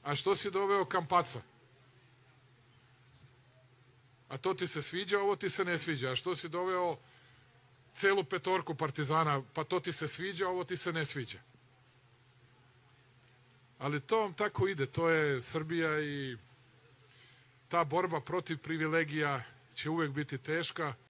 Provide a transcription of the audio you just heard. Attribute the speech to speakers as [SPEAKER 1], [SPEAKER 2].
[SPEAKER 1] A što si doveo Kampaca? A to ti se sviđa, ovo ti se ne sviđa. A što si doveo celu petorku Partizana? Pa to ti se sviđa, ovo ti se ne sviđa. Ali to vam tako ide, to je Srbija i ta borba protiv privilegija će uvek biti teška.